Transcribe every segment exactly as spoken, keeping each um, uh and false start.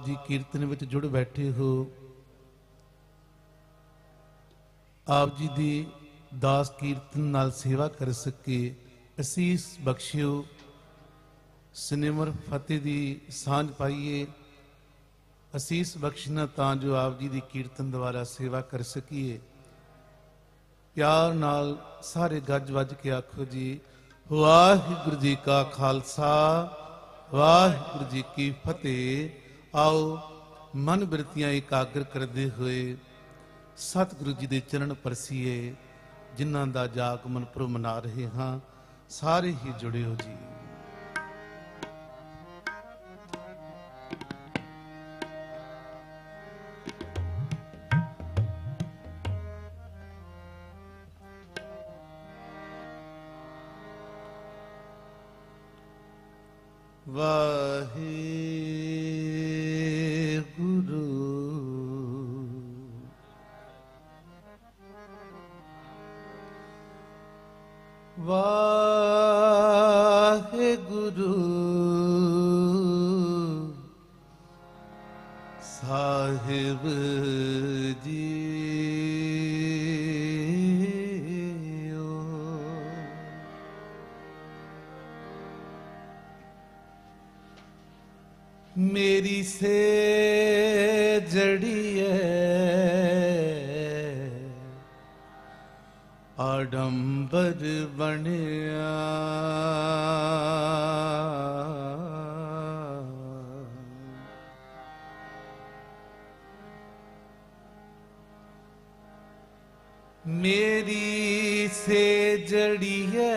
जी कीर्तन विच जुड़ बैठे हो। आप जी दी दास कीर्तन नाल सेवा कर सके असीस बख्शियो। सिनेमर फतेह दी सांझ पाइए, असीस बख्शना तां जो आप जी दी कीर्तन द्वारा सेवा कर सकीए। प्यार नाल सारे गज वज के आखो जी, वाहिगुरु जी का खालसा वाहिगुरु जी की फतेह। आओ मन बिरतियां एकाग्र करते हुए सतगुरु जी दे चरण परसीए, जिन्हां दा जागमन पुरब मना रहे हां। सारे ही जुड़े हो जी। वाहिगुरु वाहिगुरु साहिब जी। मेरी से जड़ी है आडंबर बनिया, मेरी से जड़ी है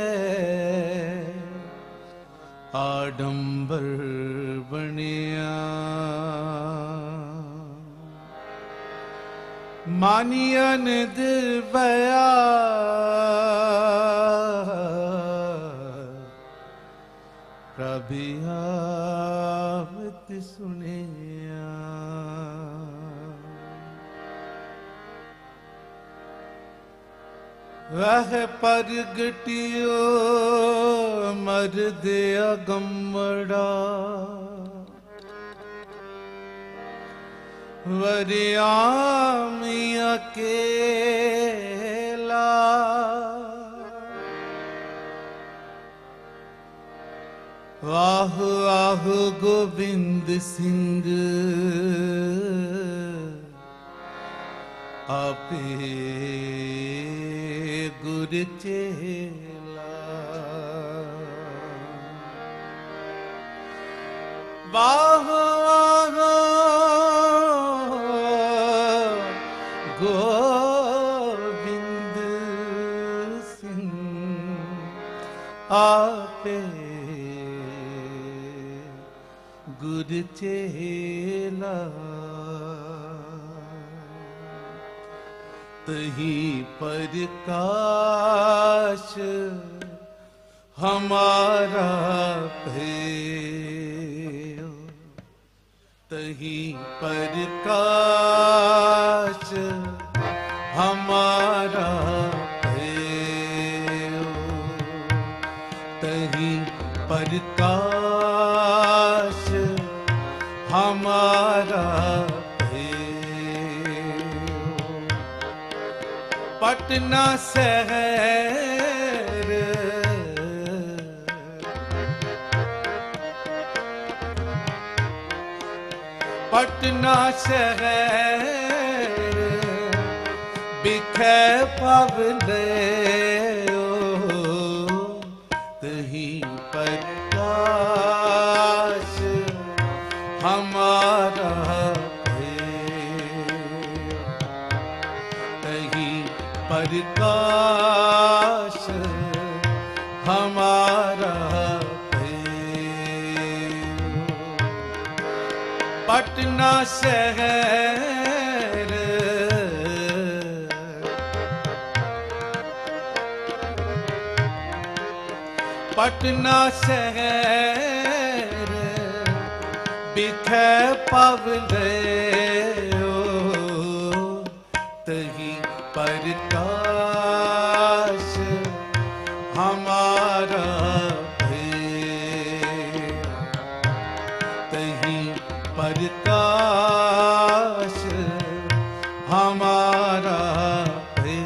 आडंबर बनिया। मानियन दिवया प्रभियावत सुनिया। वह परगटियो मर्द अगम्मड़ा, वरियाम अकेला। वाह वाह गोविंद सिंह आपे गुर चेला। वाह वाह गोविंद सिंह आपे गुर चेला। तही प्रकाश हमारा भयो, तही प्रकाश हमारा भयो, तही प्रकाश हमारा पटना शहर। पटना शहर बिखे पवले, तही प्रकाश हमारा प्रकाश हमारा पटना शहर। पटना शहर बिखे पवले, तही प्रकाश हमारा तही प्रकाश हमारा है।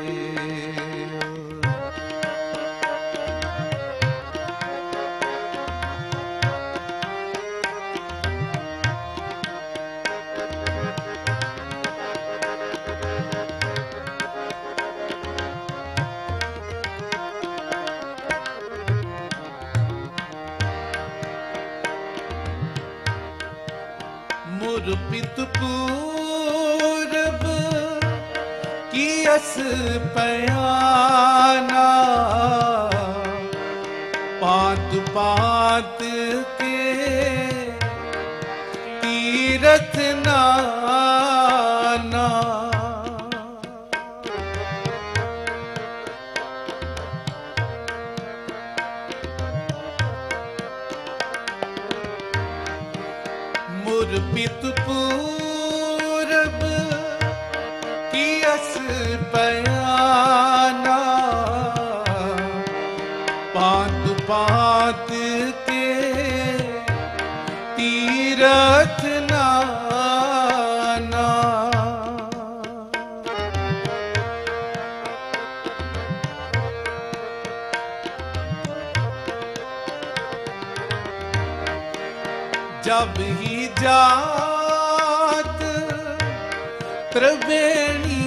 मुरपित पूरब की अस पयाना, पात पात के तीरथ नाना। मुरपित पूरब की अस पयाना, पात पात के तीरथ नाना। जब ही जात त्रिवेणी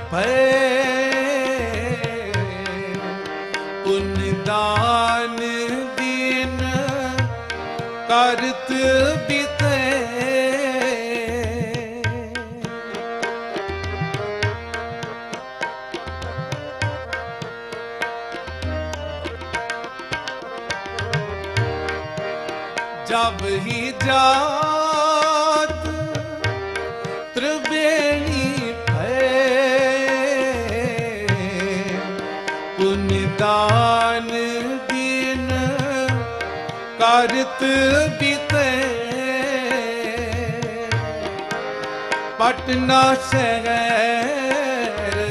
भय, पुण्य दान दीन करत बीते। जब ही जात त्रिवेणी भय, पुण्य दान दीन करत बीते। पटना शहर,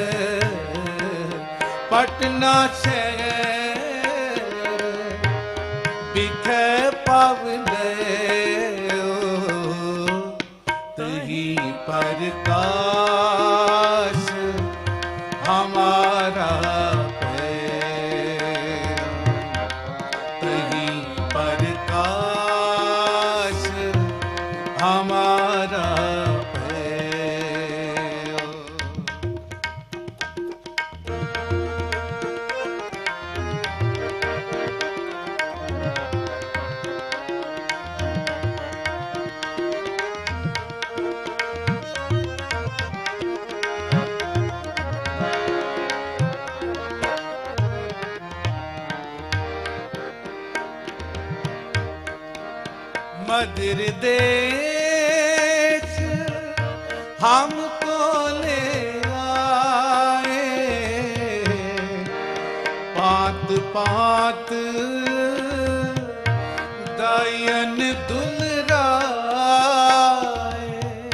पटना शहर बिखे पावले, तही प्रकाश हमारा है। तही प्रकाश हमारा है। मदिर देश हमको ले आए, पात पात दयन दुलराए।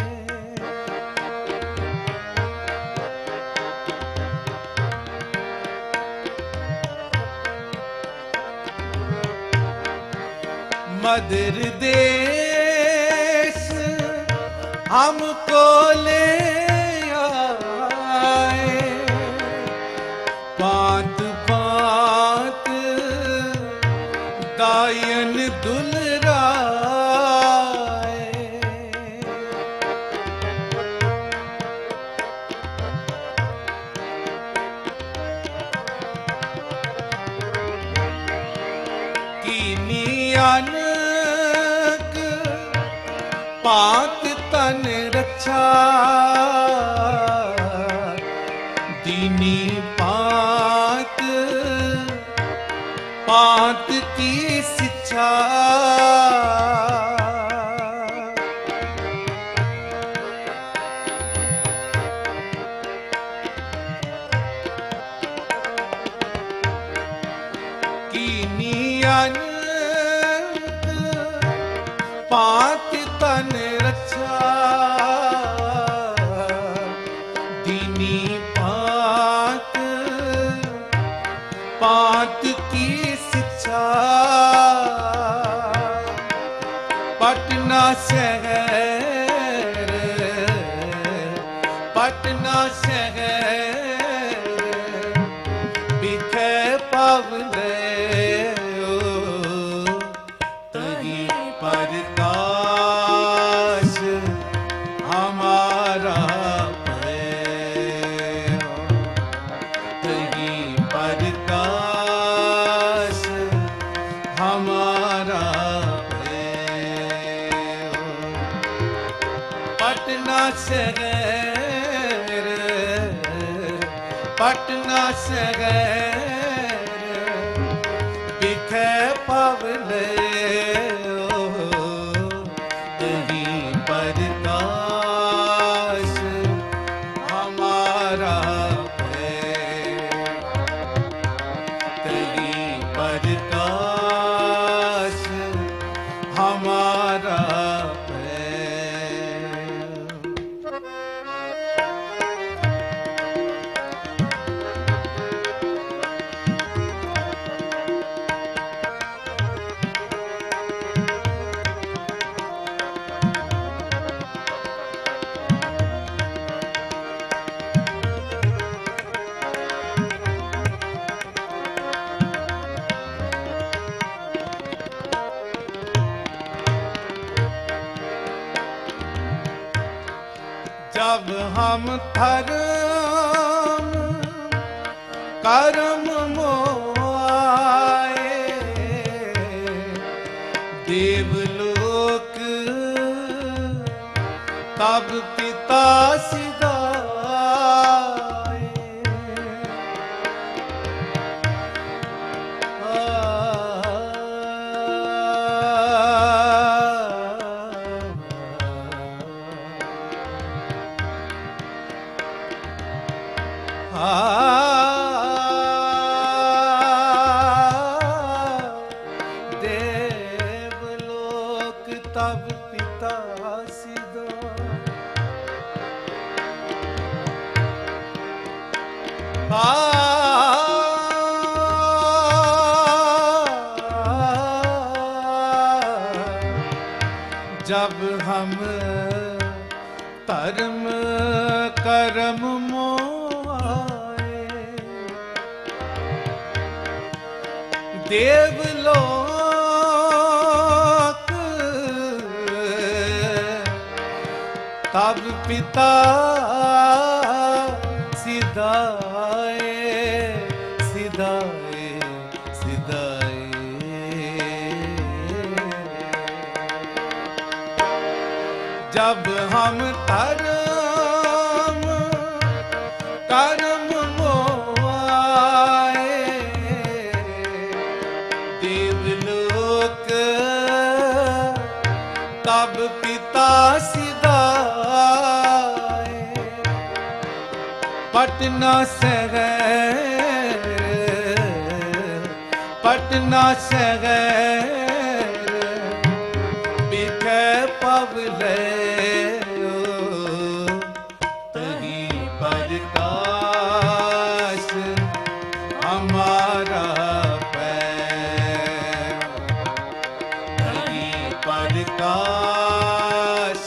मदिर देश हमको ले आए, पात पात दायन दुलराए। कीनियन पात तन रक्षा, दीनी पात पात की शिक्षा। कीनियन पात तन रक्षा, पटना शहर, पटना शहर बिखे पवले यही प्रकाश हमारा है, यही प्रकाश हमारा जब हम धर्म कर्म मोआए देवलोक तब पिता सिधाए। देवलोक तब पिता सिधा जब हम धर्म कर्म मोआए देवलोक तब पिता सिधाए सिधाए सिधाए। जब हम धर्म कर्म मोआए देवलोक तब पिता सिधाए। पटना शहर, पटना शहर बिखे पवले तही प्रकाश हमारा प्रकाश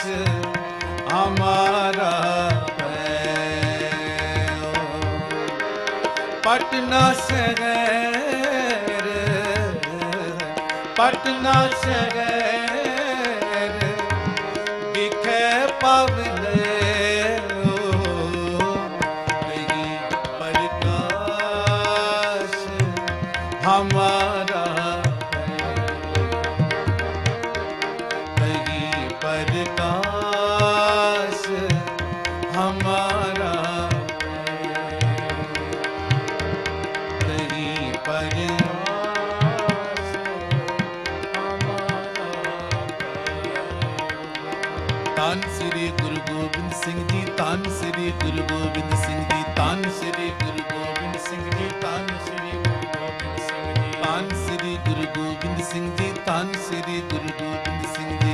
हमारा पटना शहर, पटना शहर बिखे पवले यही प्रकाश हमारा प्रकाश हमारा यही प्रकाश हमारा। तान श्री गुरु गोबिंद सिंह जी, तान श्री गुरु गोबिंद सिंह जी, तान श्री गुरु गोबिंद सिंह जी, तान श्री गुरु गोबिंद सिंह जी, तान श्री गुरु गोबिंद सिंह जी, तान श्री गुरु गोबिंद सिंह जी,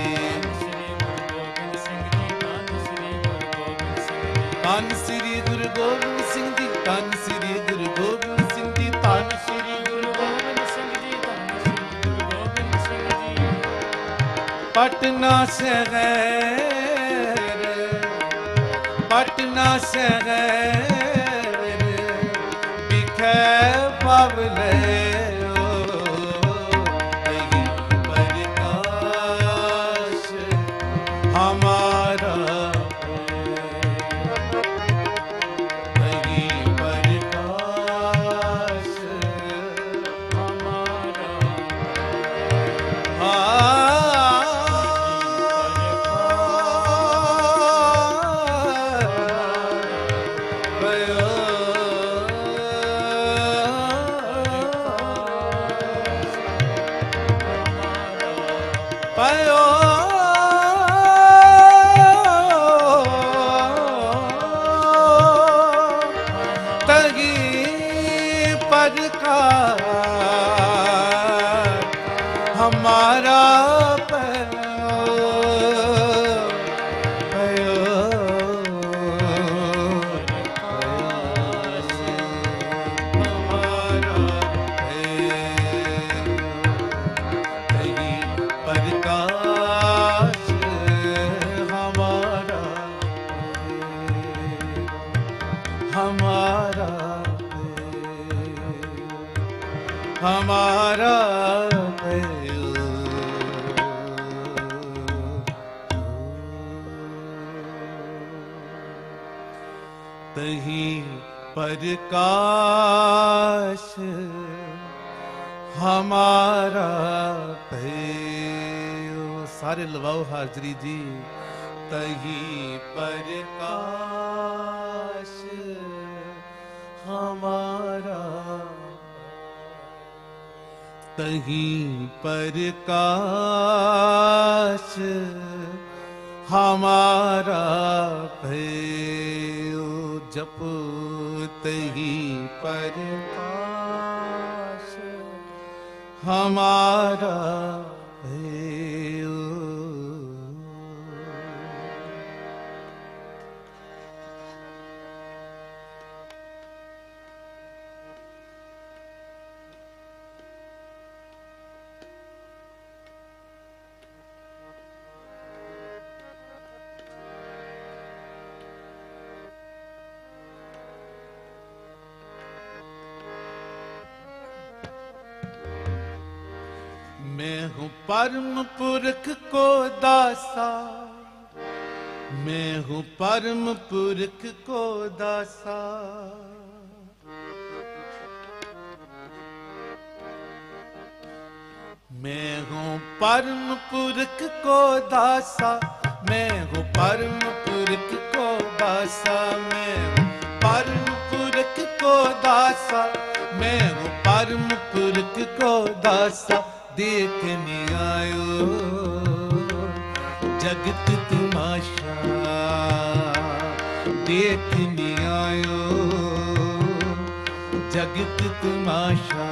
तान श्री गुरु गोबिंद सिंह जी, तान श्री गुरु गोबिंद सिंह जी, तान श्री गुरु गोबिंद सिंह जी, तान श्री गुरु गोबिंद सिंह जी। पटना शहर, पटना शहर बिखे पवले यही प्रकाश हमारा हमारा भयो। तही प्रकाश हमारा भयो। सारे लवाओ हाजरी जी। तही प्रकाश हमारा, तही प्रकाश हमारा भयो। जप तही प्रकाश हमारा भयो। मैं हूँ परम पुरख को दासा, मैं हूँ परम पुरख को दासा। मैं हूँ परम पुरख को दासा, मैं हूँ परम पुरख को दासा। मैं हूँ परम पुरख को दासा, मैं हूँ परम पुरख को दासा। देखने आयो जगत तमाशा, देखने आयो जगत तमाशा।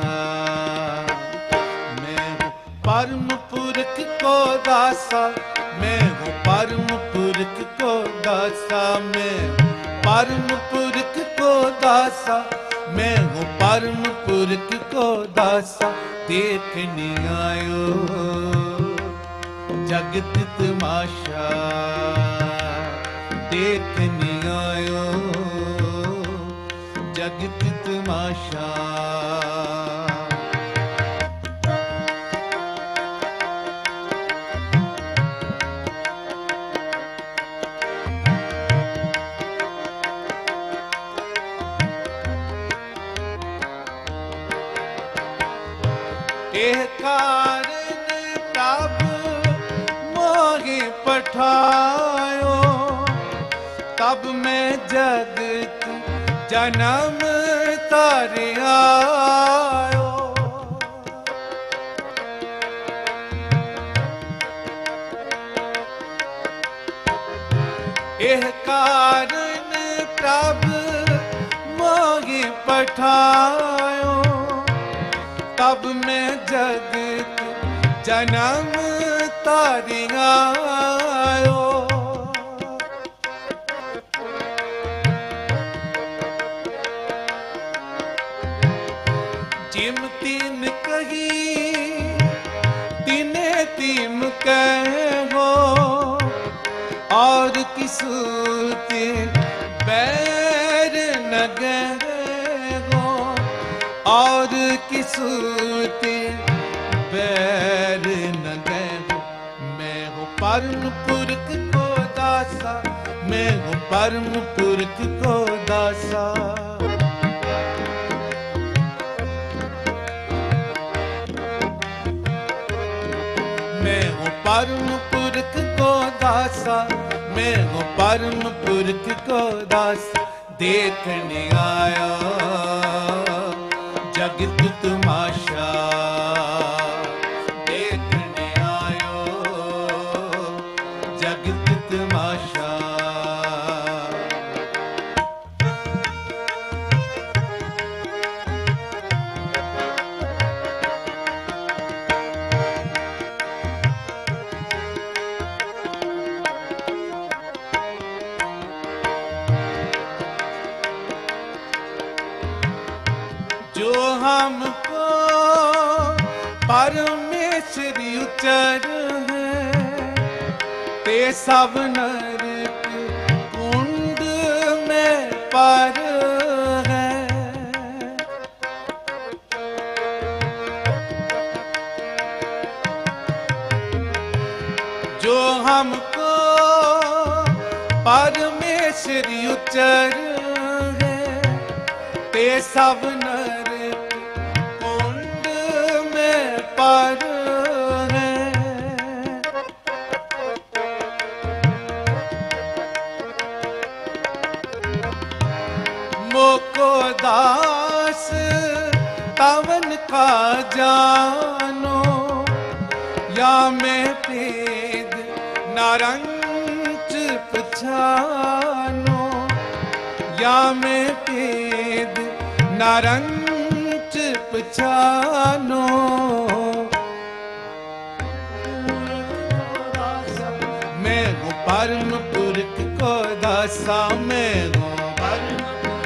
मैं हूँ परम पुरख को दासा, मैं हूँ परम पुरख को दासा। मैं परम पुरख को दासा, मैं हूँ परम पुरख को दासा। देखने आयो जगत तमाशा, देखने आयो जगत तमाशा। एह कारण प्रभु मोहि पठायो, तब मैं जगत जन्म तर आयो। एह कारण प्रभु मोहि पठायो, तब मैं जगत जन्म तर आयो। जिम तीन कही तिने तीम कहो, और किसु ते बैर न गहो, और किसु ते बैर न गहो। मैं हूँ परम पुरख को दासा, मैं हूँ परम पुरख को दासा। मैं हूँ परम पुरख को दासा, मैं हूँ परम पुरख को दासा। देखने आया जगत तमाशा, देखने आयो जगत तमाशा। जो हमको परमेश्वर उचर है, ते सब नरक कुंड में पर है। परमेश्वरी उच्चर है ते सब नर कुंड में पर है। मोको दास तवन का जानो या मैं पेद नारंच पछानो या मैं पेद नारंच पछानो। मैं हूँ परम पुरख को दासा मैं हूँ परम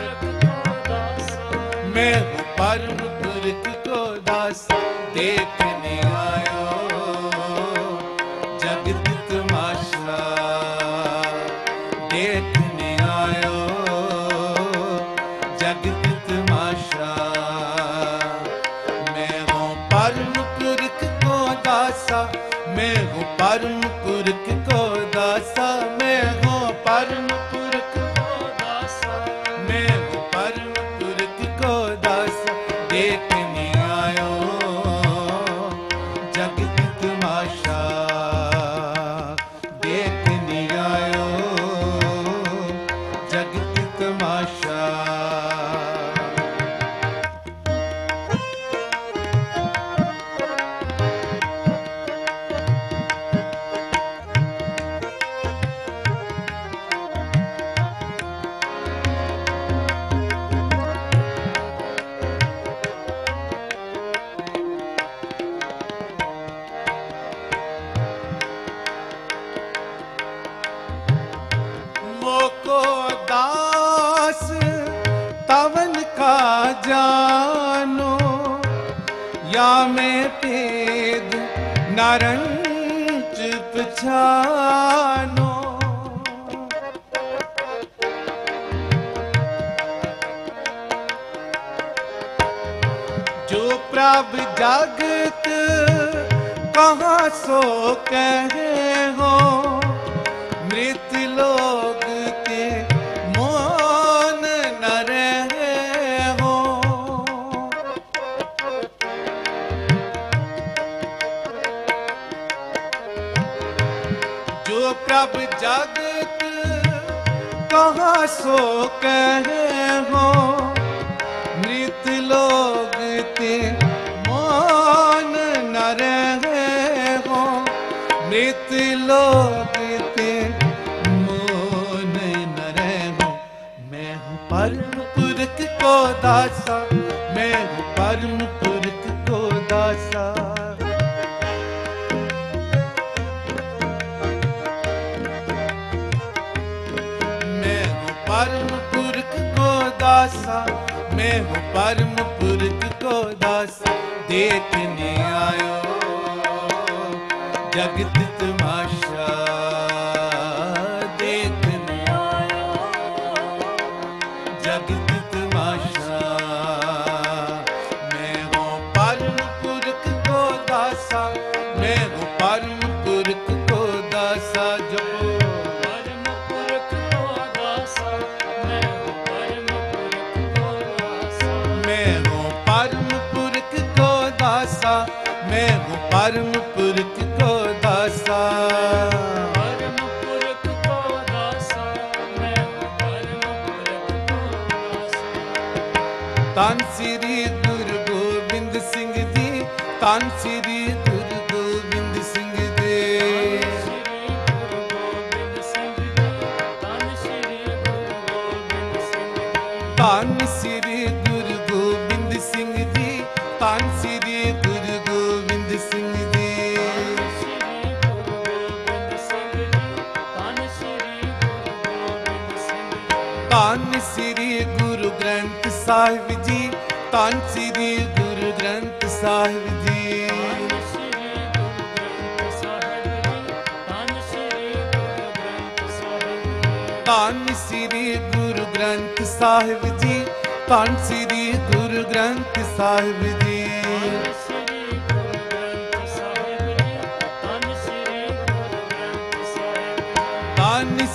मैं हूँ परम पुरख को दासा। देखने आयो जगत तमाशा देखने आयो जगत तमाशा। मैं हूँ परम पुरख को दासा मैं हूँ परम पुरख को दासा मैं हूँ परम पुरख को दासा मैं हूँ परम पुरख को दासा। देखने आयो जगत तमाशा देखने आयो जगत तमाशा। मोको दास तवन का जानो या मैं पेद नारंच पछानो। जो प्रभ जगत कहाँ सो कहे हो मृत लोग के मौन न रहे हो। जो प्रभ जगत कहाँ सो कहे हो मृत लोग ते मौन न रहे हो मृत लोग ते मौन न रहे हो। मैं हूँ परम पुरख को दासा मैं हूँ परम पुरख को दासा। मैं हूँ परम पुरख को दासा मैं हूँ परम पुरख को दासा। देखने आयो जगत तमाशा देखने आयो जगत तमाशा। मैं हूँ परम पुरख को दासा मैं हूँ परम पुरख को दासा। जो परम पुरख को दासा मैं हूँ परम पुरख को दासा। मैं हूँ परम पुरख को दासा मैं हूँ परम पुरख को दासा। परम पुरख को दासा मैं हूँ परम पुरख को दासा। धन श्री गुरु गोबिंद सिंह जी धन श्री गुरु गोबिंद सिंह जी। श्री गुरु गोबिंद सिंह जी धन श्री गुरु गोबिंद सिंह जी। धन श्री गुरु गोबिंद सिंह जी धन श्री गुरु गोबिंद सिंह जी। श्री गुरु गोबिंद सिंह जी धन श्री गुरु गोबिंद सिंह जी। धन श्री गुरु ग्रंथ साहिब जी धन श्री गुरु ग्रंथ साहिब जी। श्री गुरु ग्रंथ साहिब जी धन श्री गुरु ग्रंथ साहिब जी। धन श्री गुरु ग्रंथ साहिब जी धन श्री गुरु ग्रंथ साहिब जी। श्री गुरु ग्रंथ साहिब जी धन श्री गुरु ग्रंथ साहिब जी। धन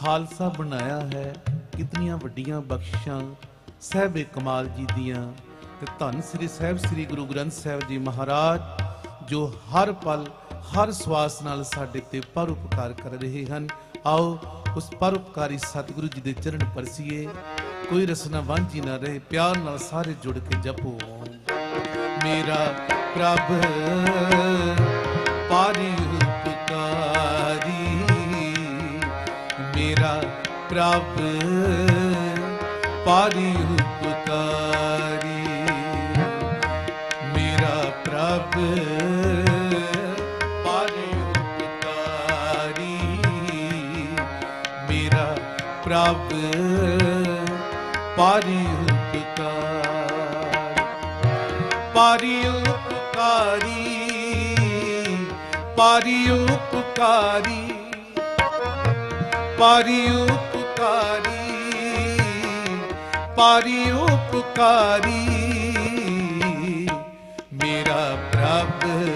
ਖਾਲਸਾ ਬਣਾਇਆ ਹੈ। ਕਿਤਨੀਆਂ ਵੱਡੀਆਂ ਬਖਸ਼ਿਸ਼ਾਂ ਸਾਹਿਬੇ ਕਮਾਲ ਜੀ ਦੀਆਂ। ਤੇ ਧੰਨ ਸ੍ਰੀ ਸਾਹਿਬ ਸ੍ਰੀ ਗੁਰੂ ਗ੍ਰੰਥ ਸਾਹਿਬ ਜੀ ਮਹਾਰਾਜ ਜੋ ਹਰ ਪਲ ਹਰ ਸਵਾਸ ਨਾਲ ਸਾਡੇ ਤੇ ਪਰਉਪਕਾਰ ਕਰ ਰਹੇ ਹਨ। ਆਓ ਉਸ ਪਰਉਪਕਾਰੀ ਸਤਿਗੁਰੂ ਜੀ ਦੇ ਚਰਨ ਪਰਸੀਏ। ਕੋਈ ਰਸਨਾ ਵਾਂਝੀ ਨਾ ਰਹੇ, ਪਿਆਰ ਨਾਲ ਸਾਰੇ ਜੁੜ ਕੇ ਜਪੋ। ਮੇਰਾ ਪ੍ਰਭ ਪਾਰੀ ਉਪਕਾਰੀ, ਮੇਰਾ ਪ੍ਰਭ ਪਾਰੀ ਉਪਕਾਰੀ, ਮੇਰਾ ਪ੍ਰਭ ਪਾਰੀ ਉਪਕਾਰੀ, ਮੇਰਾ ਪ੍ਰਭ ਪਾਰੀ ਉਪਕਾਰ, ਪਾਰੀ ਉਪਕਾਰੀ, ਪਾਰੀ ਉਪਕਾਰੀ, ਪਾਰੀ ਉਪਕਾਰੀ, ਪਾਰੀ ਉਪਕਾਰੀ, ਮੇਰਾ ਪ੍ਰਭ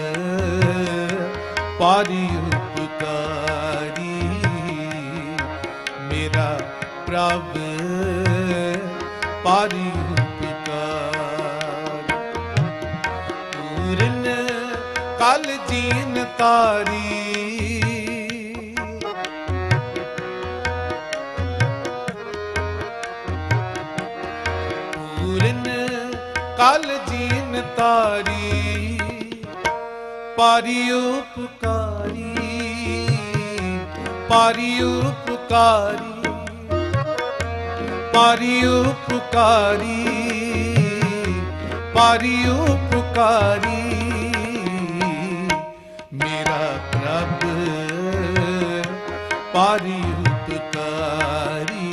ਪਾਰੀ ਉਪਕਾਰੀ, ਮੇਰਾ ਪ੍ਰਭ ਪਾਰੀ ਉਪਕਾਰ, ਪੂਰਨ ਕਲ ਜੀਨ ਤਾਰੀ, ਪੂਰਨ ਕਲ ਜੀਨ ਤਾਰੀ, ਪਾਰੀ ਉਪਕਾਰੀ, ਪਾਰੀ ਉਪਕਾਰੀ, ਪਾਰੀ ਉਪਕਾਰੀ, ਪਾਰੀ ਉਪਕਾਰੀ, ਮੇਰਾ ਪ੍ਰਭ ਪਾਰੀ ਉਪਕਾਰੀ,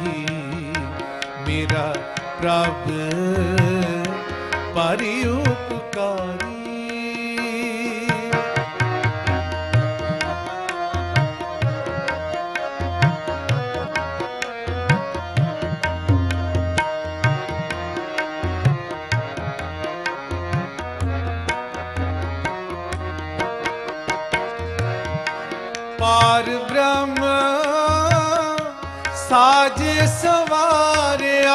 ਮੇਰਾ ਪ੍ਰਭ ਪਾਰੀ ਉਪਕਾਰੀ। ਪਾਰ ਬ੍ਰਹਮ ਸਾਜ ਸਵਾਰਿਆ,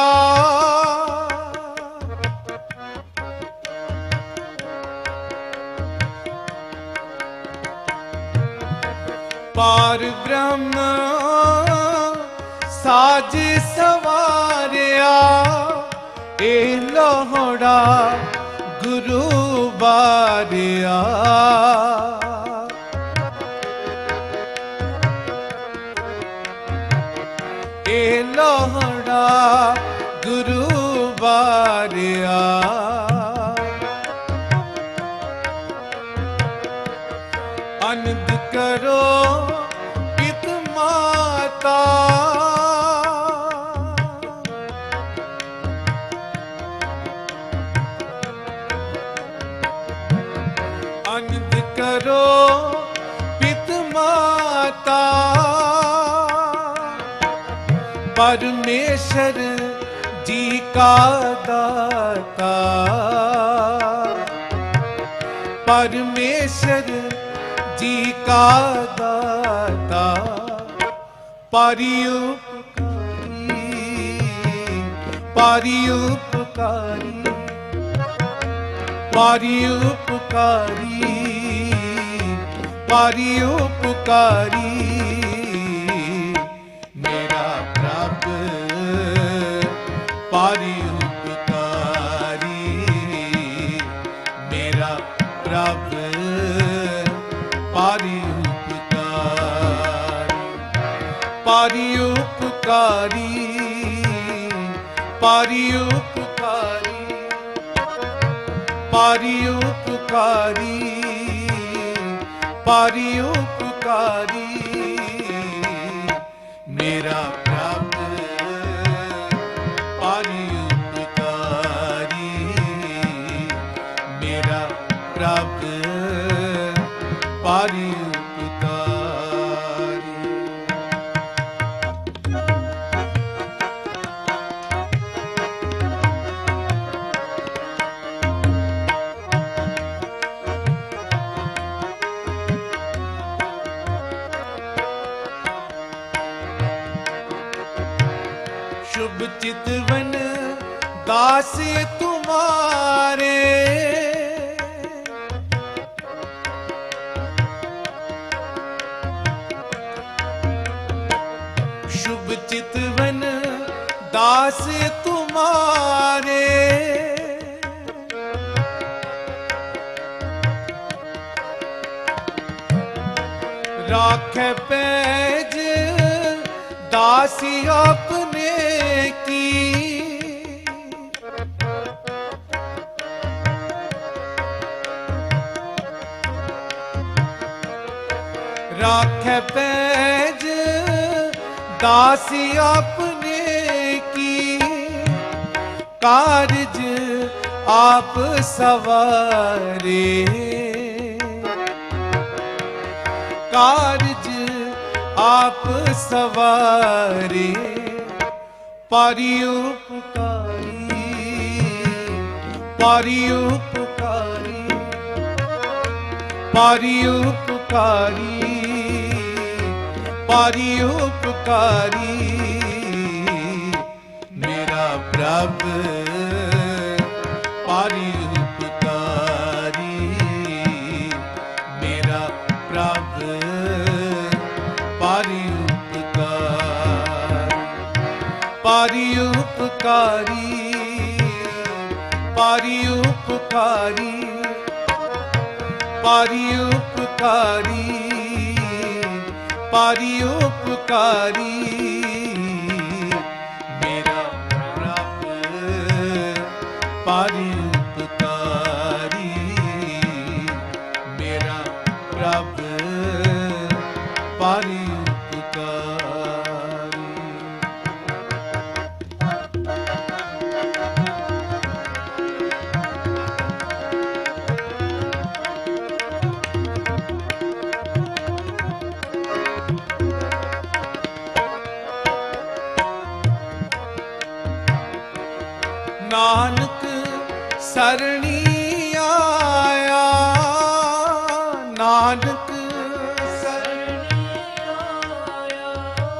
ਪਾਰ ਬ੍ਰਹਮ ਸਾਜ ਸਵਾਰਿਆ, ਇਹ ਲੋਹੜਾ ਗੁਰੂ ਬਾਰਿਆ, ਇਹ ਲੋਹੜਾ ਗੁਰੂ ਬਾਰਿਆ, ਅਨੰਦ ਕਰੋ ਪਿਤ ਮਾਤਾ, ਅਨੰਦ ਕਰੋ ਪਿਤ ਮਾਤਾ, परमेश्वर जी का दाता, परमेश्वर जी का दाता, पारी उपकारी, पारी उपकारी, पारी उपकारी, पारी उपकारी, पारी उपकारी, मेरा प्रभ पारी उपकारी, पारी उपकारी, पारी उपकारी, पारी उपकारी, पारी उपकारी, मेरा प्रभ पारी उपकारी, मेरा प्रभ पारी उपकारी। शुभ चितवन दास तुम्हारे, शुभ चितवन दास तुम्हारे, राखे पैज दासी अपने की, राखे पैज दासी अपने की, कारज आप सवारे, कारज आप सवारे, पारी उपकारी, पारी उपकारी, पारी उपकारी, पारी उपकारी, मेरा प्रभु पारी उपकारी, मेरा प्रभु पारी उपकारी, पारी उपकारी, पारी उपकारी, पारी उपकारी, पारी उपकारी, मेरा प्रभु पारी उपकारी, मेरा प्रभु पारी उपकारी। नानक सरणी आया, नानक सरणी आया,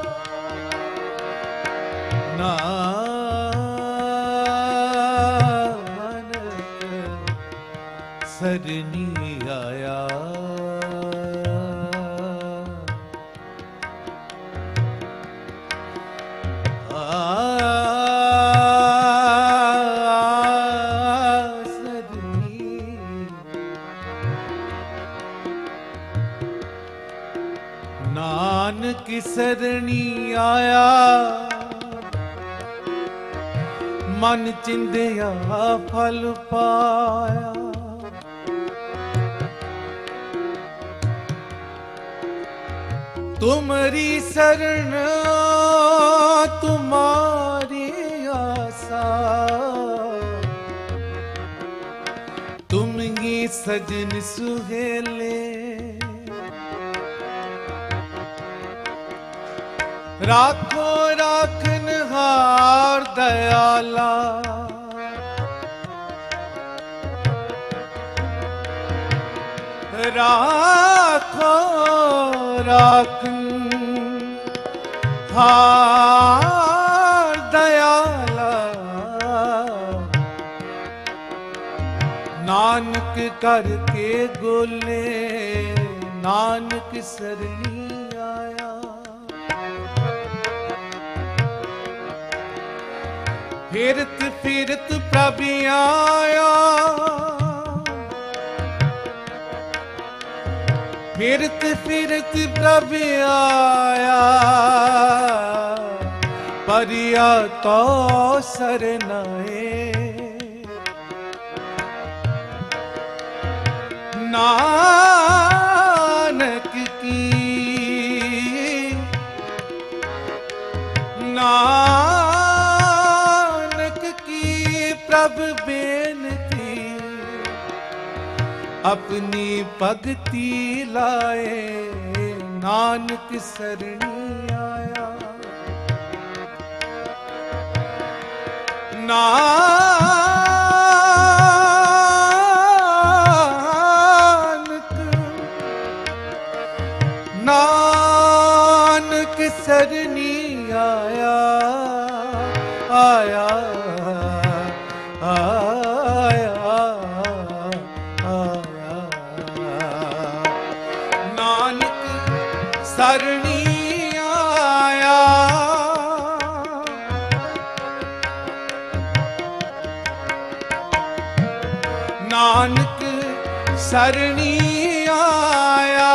नानक सरणी आया, नानक सरणी आया, मन चिंधिया फल पाया, तुमरी शरण तुम्हारी आसा, तुम ही सजन सुहेले, राखो राखन हार दयाला, राखो राखन हार दयाला, नानक करके गोले, नानक सरणी आया, फिरत फिरत प्रभु आया, फिरत फिरत प्रभु आया, परिया तो सरनाए, नानक की नानक की प्रभु बेनती, अपनी भगति लाए, नानक सरणी आया, नानक नानक सरणी आया, ਆਇਆ ਆਇਆ ਆਇਆ ਨਾਨਕ ਸਰਣੀ ਆਇਆ ਨਾਨਕ ਸਰਣੀ ਆਇਆ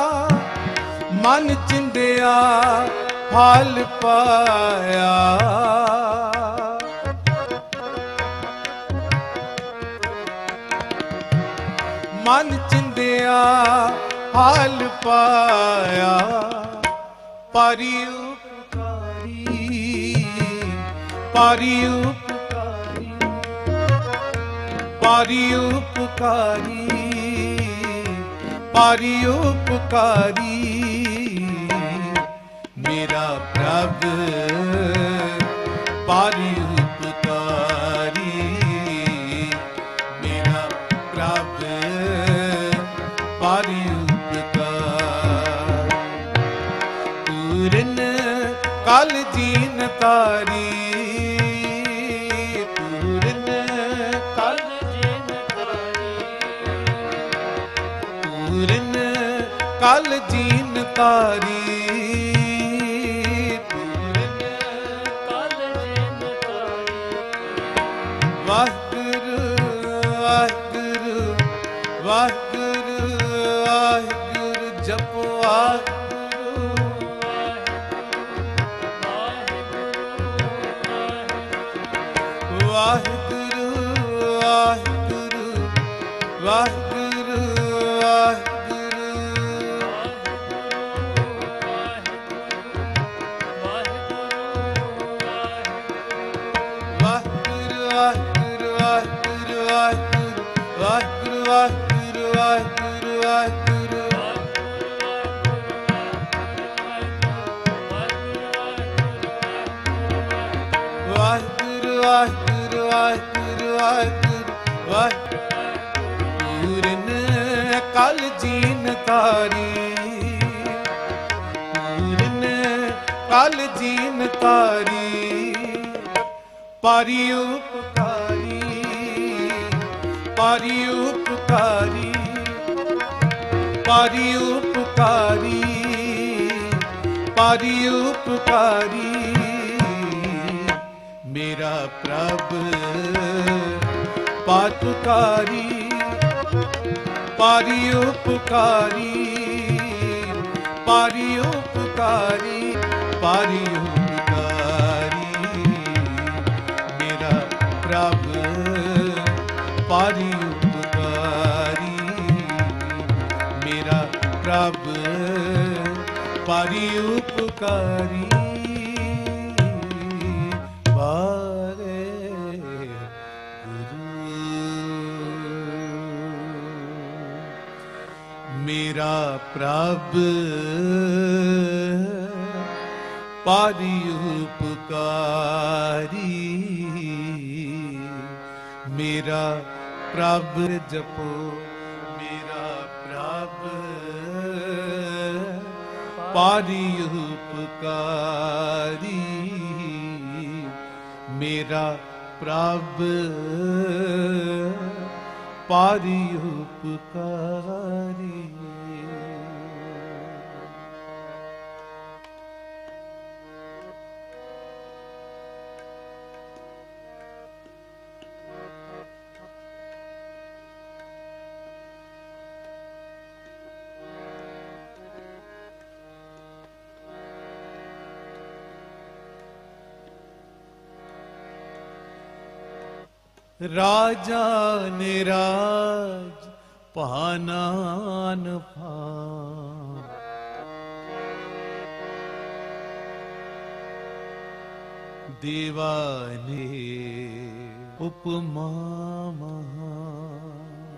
ਮਨ ਚਿੰਦਿਆ ਫਲ ਪਾਇਆ ਮਨ ਚਿੰਦਿਆ ਫਲ ਪਾਇਆ ਪਰਿ ਉਪਕਾਰੀ ਪਰਿ ਉਪਕਾਰੀ ਪਰਿ ਉਪਕਾਰੀ ਪਰਿ ਉਪਕਾਰੀ मेरा प्रभ परि उपकारी मेरा प्रभ परि उपकारी पूरन कल जीन तारी पूरन कल जीन तारी पूरन कल जीन तारी ਵਾਹਿਗੁਰੂ ਵਾਹਿਗੁਰੂ ਵਾਹਿਗੁਰੂ ਵਾਹਿਗੁਰੂ ਜਪੋ ਵਾਹਿਗੁਰੂ ਵਾਹਿਗੁਰੂ ਵਾਹਿਗੁਰੂ ਵਾਹਿਗੁਰੂ ਵਾਹਿਗੁਰੂ ਵਾਹਿਗੁਰੂ ਵਾਹਿਗੁਰੂ ਪੂਰਨ ਕਲ ਜੀਨ ਤਾਰੀ ਪੂਰਨ ਕਲ ਜੀਨ ਤਾਰੀ ਪਰਿ ਉਪਕਾਰੀ ਪਰਿ ਉਪਕਾਰੀ ਪਰਿ ਉਪਕਾਰੀ ਪਰਿ ਉਪਕਾਰੀ मेरा प्रभ पातुकारी पारि उपकारी पारि उपकारी पारि उपकारी मेरा प्रभ पारि उपकारी मेरा प्रभ पारि उपकारी मेरा प्रभ पारि उपकारी मेरा प्रभ जपो मेरा प्रभ पारि उपकारी मेरा प्रभ पारि उपकारी राजा ने राज पानान पान देवा ने उपमा महान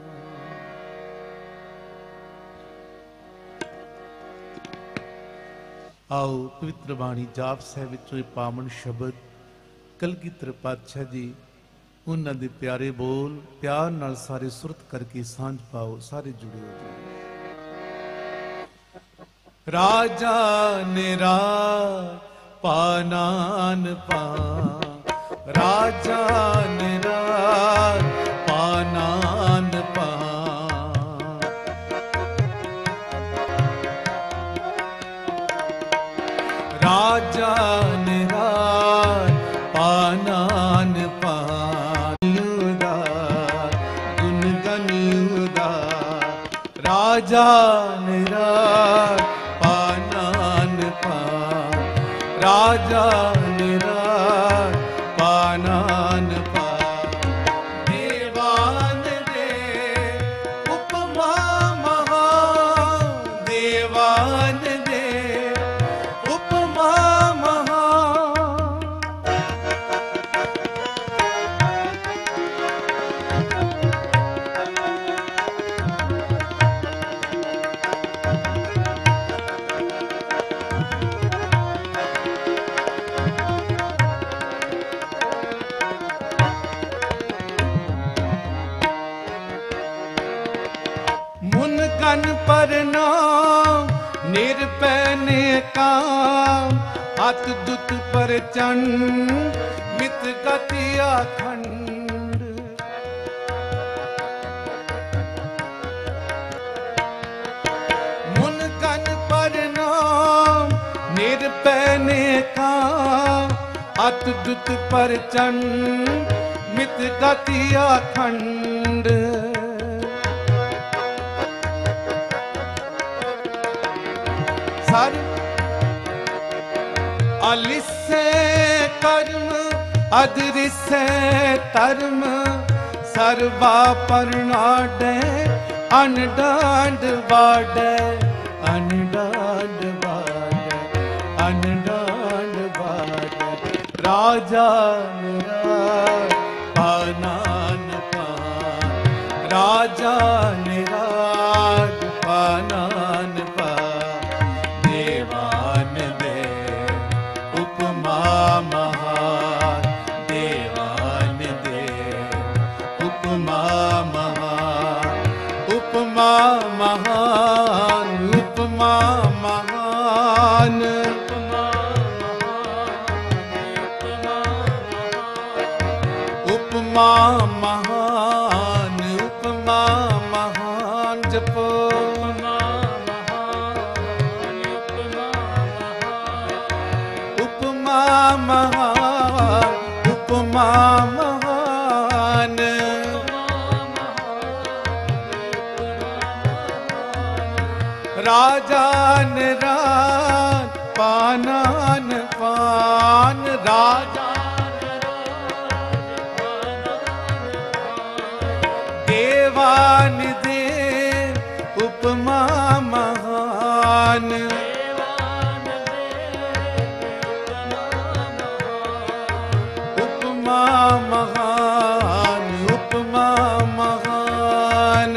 आओ पवित्र बाणी जाप साहिब विचों पावन शब्द कलगीधर पातशाह जी उन्हां दे प्यारे बोल प्यार नाल सारे सुरत करके सांझ पाओ सारे जुड़े हो जाओ। राजा ने राज पानान पान राजा निरार पानान पान। राजा निरार पानान पान। उदार गुण गण उदार। राजा निरार पानान पान। राजा निरार पानान पान। देवान दे उपमा महान। देवान दे उपमा महान। मुन गण परनाम निरपैन काम। अत दुत परचंड मित गति अखंड। मुन गण परनाम निरपैन काम। अत दुत परचंड मित गति अखंड। सर अलिसे कर्म अदृश्य धर्म। सर्वा परनाडे अनडांड बाडे। अनडांड बाडे अनडांड बाडे। राजा निरार पानान पान। राजा निरार पानान पान। देवान दे उपमा महान। देवान दे उपमा महान। उपमा महान। उपमा महान। उपमा महान। उपमा महान। जपो उपमा महान। उपमा महान। राजा निरान पानान पान। राजा देवान दे उपमा महान। उपमा महान। उपमा महान।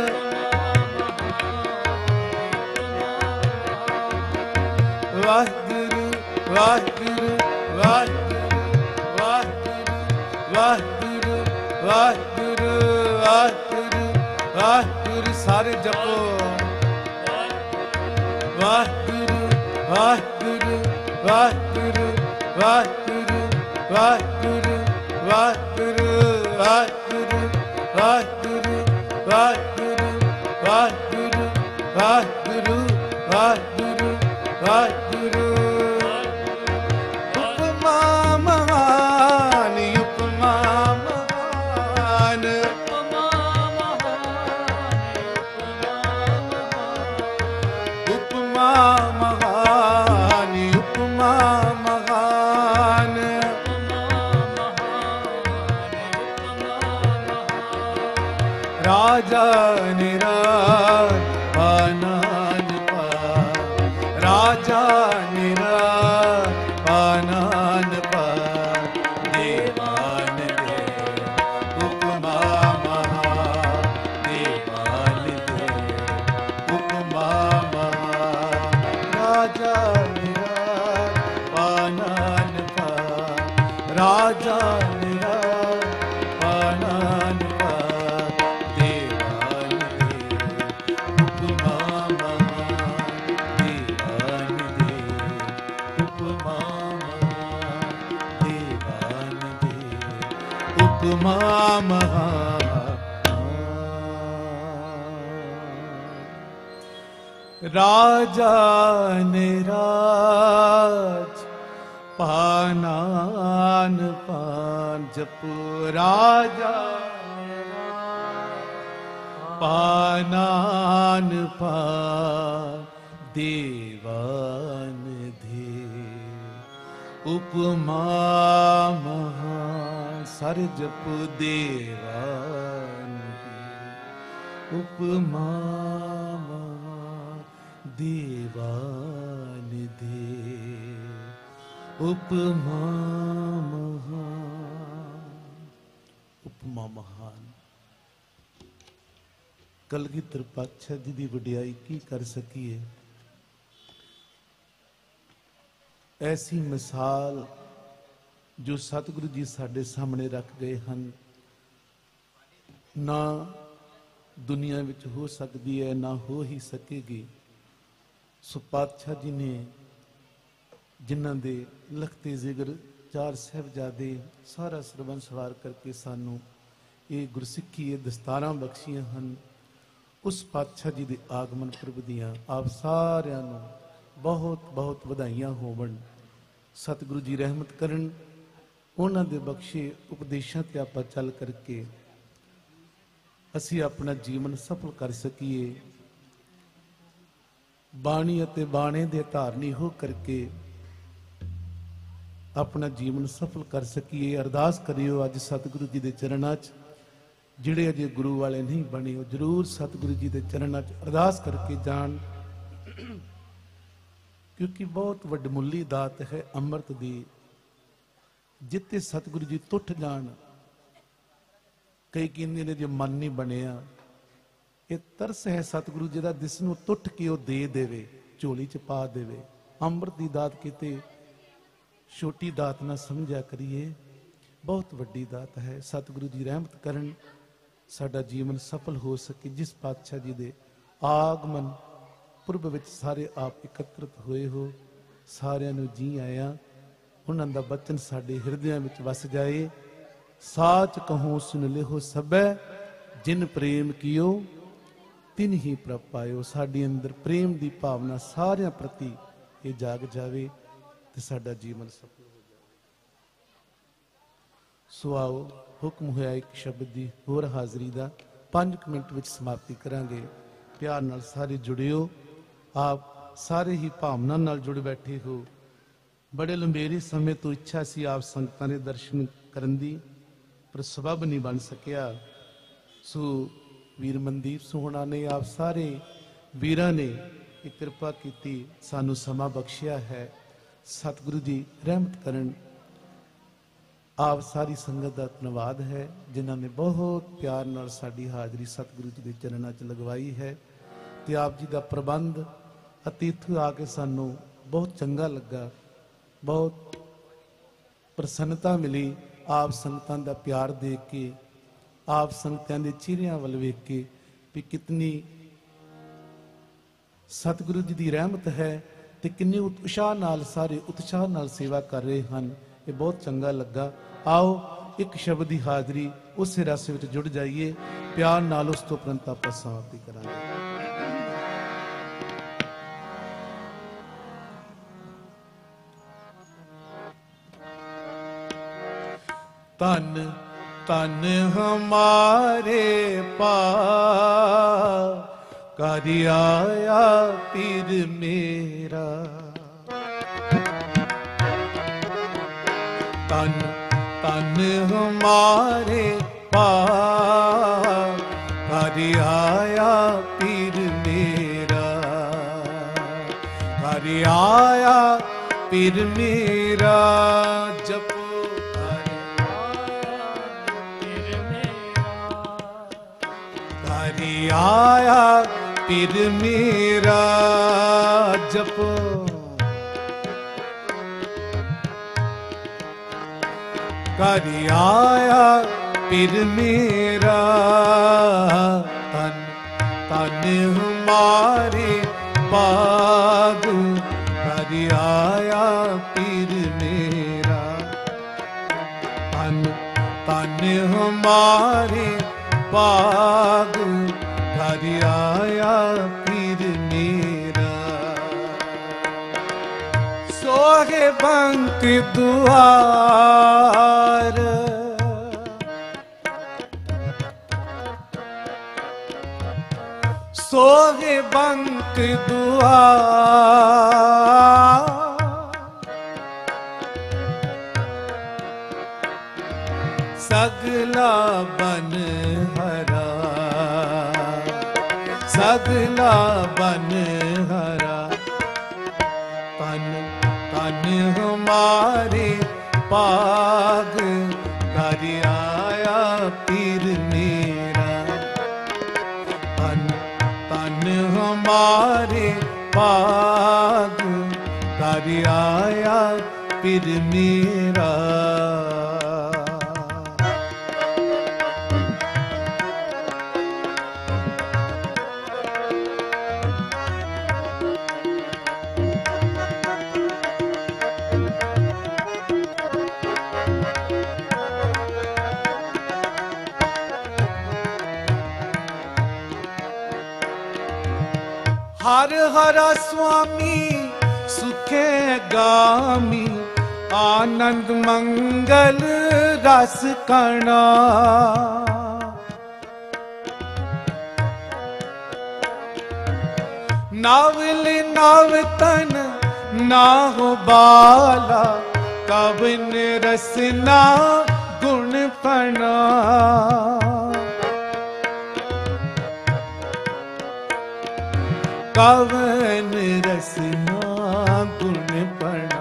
वाहिगुरु वाहिगुरु वाहिगुरु वाहिगुरु वाहिगुरु वाहिगुरु वाहिगुरु। सारे जपो वाहिगुरु वाहिगुरु वाहिगुरु वाहिगुरु वाहिगुरु वाहिगुरु वाहिगुरु वाहिगुरु वाहिगुरु वाहिगुरु वाहिगुरु वाहिगुरु वाहिगुरु। उपमा महान। उपमा महान। उपमा महान। उपमा महान। राजा निरार पानान पान। राजा निरार पानान पान। देवान दे उपमा महान। देवान दे उपमा महान। राजा निरार पानान पान। राजा निरार पानान पान। देवान दे उपमा महान। देवान दे उपमा महान। देवान दे उपमा महा राजा ने राज पानान पान जप राजा पानान पान देवान धे उपमा महा सारे जप देवान धे उपमा महा देवान दे उपमा महान उपमा महान कलगीधर पातशाह जी की वडियाई की कर सकीए। ऐसी मिसाल जो सतगुरु जी साडे सामने रख गए हैं ना दुनिया विच हो सकती है ना हो ही सकेगी। सो पातशाह जी ने जिन्हां दे लखते जिगर चार साहिबजादे सारा सरबंस सवार करके सानू ये गुरसिੱਖੀ ये दस्तारां बख्शियां हैं। उस पातशाह जी के आगमन पुरब दियां आप सारिਆਂ ਨੂੰ बहुत बहुत ਵਧਾਈਆਂ ਹੋਵਣ। सतगुरु जी रहमत करन उन्हां दे बख्शे उपदेशां ते आपां चल करके असी अपना जीवन सफल कर सकीए। बाणी अते बाणे दे धारनी हो करके अपना जीवन सफल कर सकीए। अरदास करियो अज सतगुरु जी के चरणों च जिहड़े अजे गुरु वाले नहीं बने वो जरूर सतगुरु जी के चरणों च अरदास करके जान, क्योंकि बहुत वडमुली दात है अमृत दी। जिते सतगुरु जी तुठ जान, कई कहते ने जो मन नहीं बनिया, ये तरस है सतगुरु जी का जिस नूं तुठ के वो दे देवे, झोली च पा देवे। अमृत की दात किते छोटी दात ना समझा करिए, बहुत वड्डी दात है। सतगुरु जी रहमत करन साडा जीवन सफल हो सके। जिस पातशाह जी दे आगमन पुरब विच सारे आप एकत्रित होए हो, सारिਆਂ ਨੂੰ जी आया। उन्हां दा बचन साडे हिरदियां विच वस जाए। साच कहो सुन लिहो सबै, जिन प्रेम कियो तिन ही प्रभ पायो। साडे अंदर प्रेम की भावना सारिਆਂ प्रति ये जाग जावे ते साडा जीवन सफल हो जाए। सो आओ हुक्म होया एक शब्द की होर हाज़री का पांच मिनट विच समाप्ति करांगे। प्यार नाल सारे जुड़ियो। आप सारे ही भावना नाल जुड़ बैठे हो। बड़े लंबेरे समय तो इच्छा सी आप संगतां दे दर्शन करन दी, पर सबब नहीं बन सकिया। सो वीर मनदीप सोहना ने आप सारे वीरां ने एक कृपा की सानू समा बख्शिया है। सतगुरु जी रहमत करन। आप सारी संगत का धन्यवाद है जिन्हों ने बहुत प्यार नाल साडी हाजरी सतगुरु जी के चरणों च लगवाई है। ते आप जी का प्रबंध अते इत्थों आके सानू बहुत चंगा लगा, बहुत प्रसन्नता मिली। आप संगतां दा प्यार देख के, आप संगतां दे चेहरिਆਂ ਵੱਲ ਵੇਖ के भी कितनी सतगुरु जी की रहमत है ते किन्नी उत्साह नाल सारे उत्साह नाल सेवा कर रहे हैं। ये बहुत चंगा लगा। आओ एक शब्द की हाजरी उस रस विच जुड़ जाइए। प्यार नाल उस तो उपरंत आपां समाप्ति करांगे। तन तन हमारे पा कर आया पीर मेरा। तन तन हमारे पा कर आया पीर मेरा। कर आया पीर मेरा। जब आया पीर मेरा जपो। कर आया पीर मेरा। तन तन हमारे बाग कर आया पीर मेरा। तन तन हमारे पाग घर आया पीर मेरा। सोहे बंक दुआर सोहे बंक दुआर सगला बन हरा सगला बन हरा। तन तन हमारे पाग घर आया पीर मेरा। तन तन हमारे पाग घर आया पीर मेरा। हर हरा स्वामी सुखे गामी आनंद मंगल रस कणा। नावल नावतन ना हो बाला कवन रसना गुण पना। कवन रसना गुण पड़ा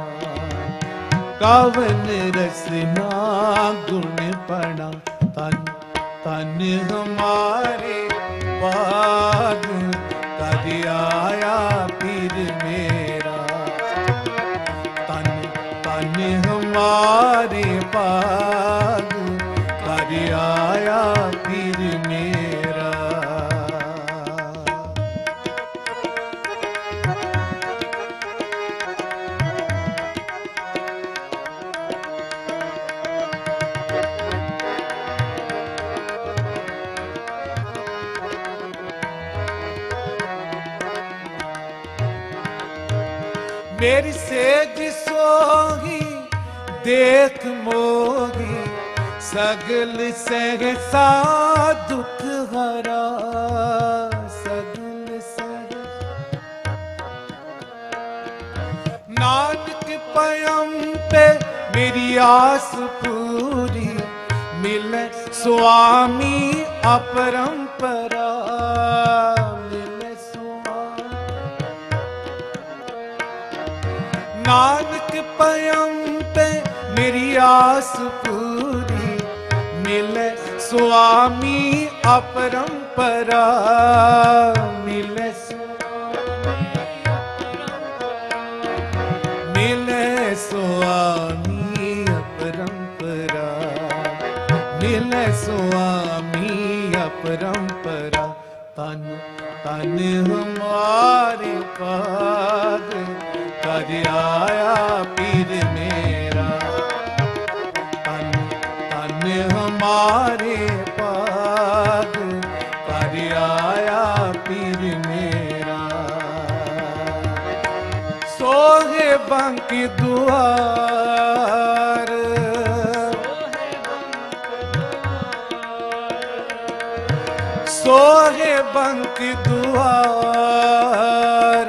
कवन रसना गुण पड़ा। तन तन हमारे पाग कर आया पीर मेरा। तन तन हमारे पाग कर आया पीर मेरा। मेरी सेज सोही देख मोही सगल सहसा दुख हरा। सगल सह नानक पयम पे मेरी आस पूरी मिले स्वामी अपरंपरा। नानक पयम पे मेरी आस पूरी मिले स्वामी अपरंपरा। मिले मिले स्वामी अपरंपरा। मिले स्वामी अपरंपरा। तन तन हमारे पाग कर आया पीर मेरा। तन तन हमारे पाग कर आया पीर मेरा। सोहे बंक दुआर सोहे बंक दुआर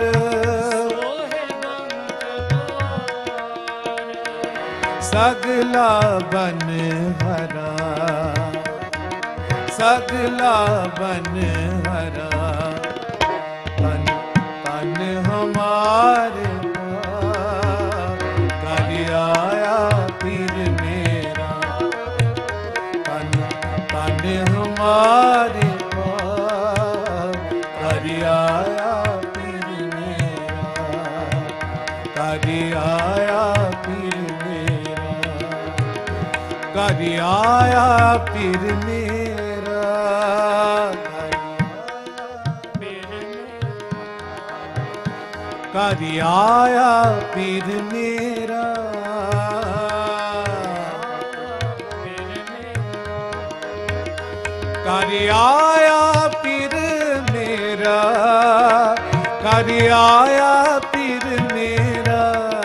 सगला बन हरा सगला बन हरा। तन तन हमारे कर आया पीर मेरा। तन तन हमारे कर आया पीर मेरा। कर आया पीर कर आया पीर मेरा। कर आया पीर मेरा। कर आया पीर मेरा, कर आया पीर मेरा,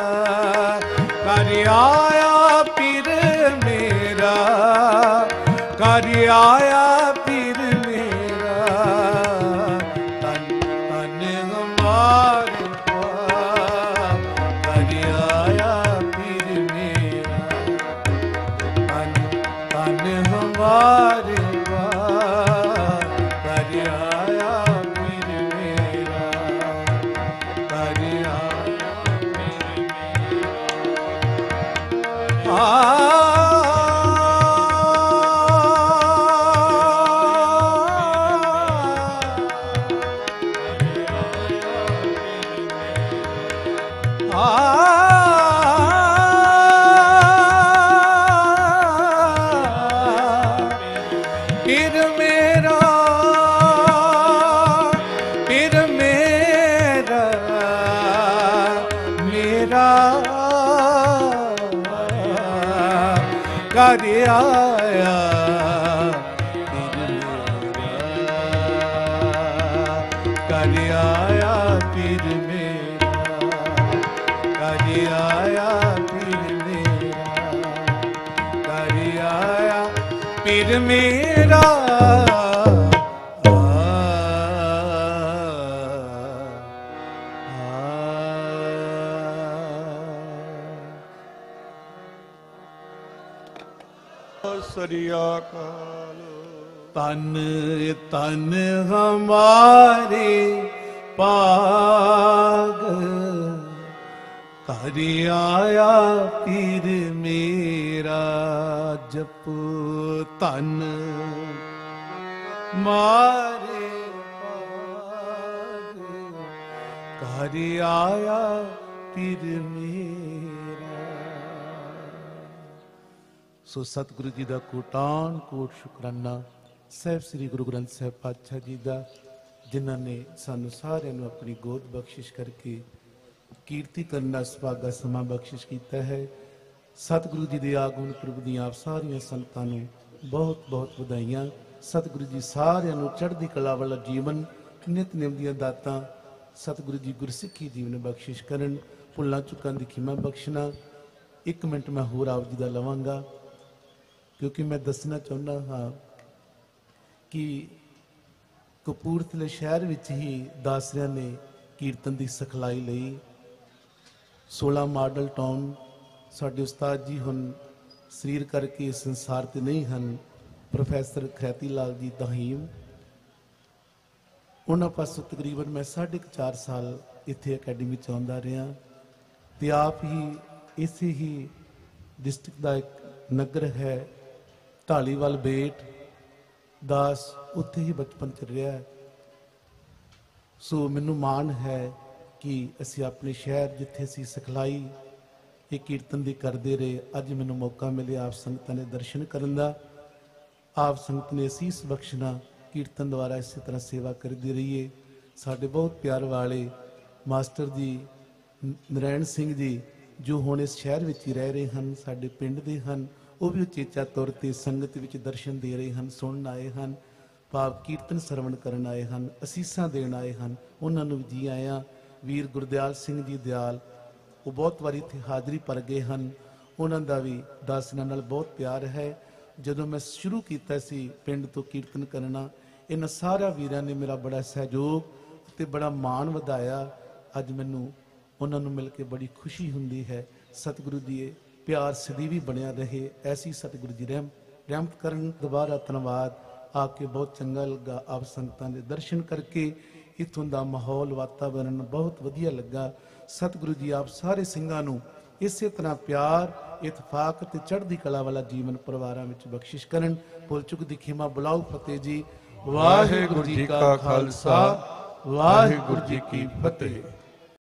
कर आया पीर मेरा, कर आया पीर मेरा। तन तन हमारे पास कर आया पीर मेरा, तन तन हमारे पीर मेरा, पीर मेरा, मेरा कर आया पीर मेरा, कर आया पीर मेरा, कर आया पीर मेरा, कर आया पीर मेरा। ਸਰੀਆ ਕਾਲ। तन तन हमारे पाग, कर आया पीर मेरा। जप तन मारे पाग, कर आया पीर मेरा। ਸੋ ਸਤਿਗੁਰੂ ਜੀ ਦਾ ਕੋਟਾਨ ਕੋਟ ਸ਼ੁਕਰਾਨਾ ਸਾਹਿਬ ਸ੍ਰੀ ਗੁਰੂ ਗ੍ਰੰਥ ਸਾਹਿਬ ਪਾਤਸ਼ਾਹ ਜੀ ਦਾ, ਜਿਨ੍ਹਾਂ ਨੇ ਸਾਨੂੰ ਸਾਰਿਆਂ ਨੂੰ ਆਪਣੀ ਗੋਦ ਬਖਸ਼ਿਸ਼ ਕਰਕੇ ਕੀਰਤੀ ਕਰਨ ਦਾ ਸੁਭਾਗਾ ਸਮਾਂ ਬਖਸ਼ਿਸ਼ ਕੀਤਾ ਹੈ। ਸਤਿਗੁਰੂ ਜੀ ਦੇ ਆਗਮਨ ਪੁਰਬ ਦੀਆਂ ਆਪ ਸਾਰੀਆਂ ਸੰਗਤਾਂ ਨੂੰ ਬਹੁਤ ਬਹੁਤ ਵਧਾਈਆਂ। ਸਤਿਗੁਰੂ ਜੀ ਸਾਰਿਆਂ ਨੂੰ ਚੜ੍ਹਦੀ ਕਲਾ ਵਾਲਾ ਜੀਵਨ, ਨਿਤਨੇਮ ਦੀਆਂ ਦਾਤਾਂ ਸਤਿਗੁਰੂ ਜੀ ਗੁਰਸਿੱਖੀ ਜੀਵਨ ਬਖਸ਼ਿਸ਼ ਕਰਨ, ਭੁੱਲਾਂ ਚੁੱਕਾਂ ਦੀ ਖਿਮਾ ਬਖਸ਼ਣਾ। ਇੱਕ ਮਿੰਟ ਮੈਂ ਹੋਰ ਆਪ ਜੀ ਦਾ ਲਵਾਂਗਾ, ਕਿਉਂਕਿ ਮੈਂ ਦੱਸਣਾ ਚਾਹੁੰਦਾ ਹਾਂ ਕਿ ਕਪੂਰਥਲੇ ਸ਼ਹਿਰ ਵਿੱਚ ਹੀ ਦਾਸਰਿਆਂ ਨੇ ਕੀਰਤਨ ਦੀ ਸਿਖਲਾਈ ਲਈ। ਸੋਲਾਂ ਮਾਡਲ ਟਾਊਨ ਸਾਡੇ ਉਸਤਾਦ ਜੀ ਹੁਣ ਸਰੀਰ ਕਰਕੇ ਇਸ ਸੰਸਾਰ ਤੇ ਨਹੀਂ ਹਨ, ਪ੍ਰੋਫੈਸਰ ਖੈਤੀ ਲਾਲ ਜੀ ਦਹੀਮ। ਉਹਨਾਂ ਪਾਸੋਂ ਤਕਰੀਬਨ ਮੈਂ ਸਾਢੇ ਕੁ ਚਾਰ ਸਾਲ ਇੱਥੇ ਅਕੈਡਮੀ 'ਚ ਆਉਂਦਾ ਰਿਹਾ, ਤੇ ਆਪ ਹੀ ਇਸੇ ਹੀ ਡਿਸਟ੍ਰਿਕਟ ਦਾ ਇੱਕ ਨਗਰ ਹੈ ਢਾਲੀਵਾਲ ਬੇਟ ਦਾਸ, ਉੱਥੇ ਹੀ ਬਚਪਨ ਚ ਰਿਹਾ। ਸੋ ਮੈਨੂੰ ਮਾਣ ਹੈ ਕਿ ਅਸੀਂ ਆਪਣੇ ਸ਼ਹਿਰ ਜਿੱਥੇ ਅਸੀਂ ਸਿਖਲਾਈ ਇਹ ਕੀਰਤਨ ਦੀ ਕਰਦੇ ਰਹੇ, ਅੱਜ ਮੈਨੂੰ ਮੌਕਾ ਮਿਲਿਆ ਆਪ ਸੰਗਤਾਂ ਦੇ ਦਰਸ਼ਨ ਕਰਨ ਦਾ। ਆਪ ਸੰਗਤ ਨੇ ਅਸੀਸ ਬਖਸ਼ਣਾ, ਕੀਰਤਨ ਦੁਆਰਾ ਇਸੇ ਤਰ੍ਹਾਂ ਸੇਵਾ ਕਰਦੇ ਰਹੀਏ। ਸਾਡੇ ਬਹੁਤ ਪਿਆਰ ਵਾਲੇ ਮਾਸਟਰ ਜੀ ਨਰੈਣ ਸਿੰਘ ਜੀ, ਜੋ ਹੁਣ ਇਸ ਸ਼ਹਿਰ ਵਿੱਚ ਹੀ ਰਹਿ ਰਹੇ ਹਨ, ਸਾਡੇ ਪਿੰਡ ਦੇ ਹਨ, ਉਹ ਵੀ ਉਚੇਚਾ ਤੌਰ ਤੇ ਸੰਗਤ ਵਿੱਚ ਦਰਸ਼ਨ ਦੇ ਰਹੇ ਹਨ, ਸੁਣਨ ਆਏ ਹਨ, ਭਾਵ ਕੀਰਤਨ ਸਰਵਣ ਕਰਨ ਆਏ ਹਨ, ਅਸੀਸਾਂ ਦੇਣ ਆਏ ਹਨ। ਉਹਨਾਂ ਨੂੰ ਜੀ ਆਇਆਂ। ਵੀਰ ਗੁਰਦਿਆਲ ਸਿੰਘ ਜੀ ਦਿਆਲ, ਉਹ ਬਹੁਤ ਵਾਰੀ ਇੱਥੇ ਹਾਜ਼ਰੀ ਭਰ ਗਏ ਹਨ, ਉਹਨਾਂ ਦਾ ਵੀ ਦਾਸਨਾਂ ਨਾਲ ਬਹੁਤ ਪਿਆਰ ਹੈ। ਜਦੋਂ ਮੈਂ ਸ਼ੁਰੂ ਕੀਤਾ ਸੀ ਪਿੰਡ ਤੋਂ ਕੀਰਤਨ ਕਰਨਾ, ਇਹਨਾਂ ਸਾਰਿਆਂ ਵੀਰਾਂ ਨੇ ਮੇਰਾ ਬੜਾ ਸਹਿਯੋਗ ਅਤੇ ਬੜਾ ਮਾਣ ਵਧਾਇਆ। ਅੱਜ ਮੈਨੂੰ ਉਹਨਾਂ ਨੂੰ ਮਿਲ ਕੇ ਬੜੀ ਖੁਸ਼ੀ ਹੁੰਦੀ ਹੈ। ਸਤਿਗੁਰੂ ਜੀ ਇਹ ਪਿਆਰ ਸਦੀ ਵੀ ਬਣਿਆ ਰਹੇ, ਐਸੀ ਸਤਿਗੁਰੂ ਜੀ ਰਹਿਮ ਰਹਿਮਤ ਕਰਨ। ਦੁਬਾਰਾ ਧੰਨਵਾਦ, ਆ ਕੇ ਬਹੁਤ ਚੰਗਾ ਲੱਗਾ। ਆਪ ਸੰਗਤਾਂ ਦੇ ਦਰਸ਼ਨ ਕਰਕੇ ਇੱਥੋਂ ਦਾ ਮਾਹੌਲ ਵਾਤਾਵਰਨ ਬਹੁਤ ਵਧੀਆ ਲੱਗਾ। ਸਤਿਗੁਰੂ ਜੀ ਆਪ ਸਾਰੇ ਸਿੰਘਾਂ ਨੂੰ ਇਸੇ ਤਰ੍ਹਾਂ ਪਿਆਰ, ਇਤਫਾਕ ਤੇ ਚੜ੍ਹਦੀ ਕਲਾ ਵਾਲਾ ਜੀਵਨ ਪਰਿਵਾਰਾਂ ਵਿੱਚ ਬਖਸ਼ਿਸ਼ ਕਰਨ। ਭੁੱਲ ਚੁੱਕ ਦੀ ਖਿਮਾ ਬੁਲਾਓ ਫਤਿਹ ਜੀ। ਵਾਹਿਗੁਰੂ ਜੀ ਕਾ ਖਾਲਸਾ, ਵਾਹਿਗੁਰੂ ਜੀ ਕੀ ਫਤਿਹ।